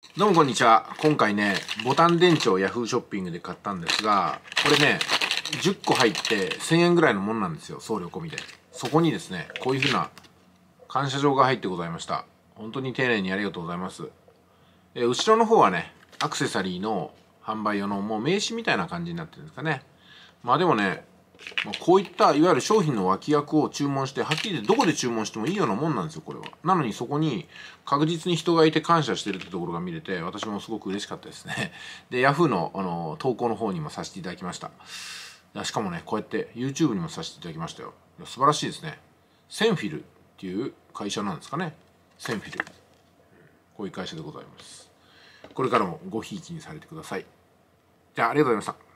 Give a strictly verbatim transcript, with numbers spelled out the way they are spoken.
どうもこんにちは。今回ね、ボタン電池を Yahoo ショッピングで買ったんですが、これね、じゅっこ入ってせんえんぐらいのもんなんですよ。送料込みで。そこにですね、こういう風な感謝状が入ってございました。本当に丁寧にありがとうございます。え後ろの方はね、アクセサリーの販売用のもう名刺みたいな感じになってるんですかね。まあでもね、まあ、こういったいわゆる商品の脇役を注文して、はっきり言ってどこで注文してもいいようなもんなんですよ、これは。なのにそこに確実に人がいて感謝してるってところが見れて、私もすごく嬉しかったですね。で、Yahoo の、あの投稿の方にもさせていただきました。しかもね、こうやって YouTube にもさせていただきましたよ。いや素晴らしいですね。センフィルっていう会社なんですかね。センフィル。こういう会社でございます。これからもごひいきにされてください。じゃあ、ありがとうございました。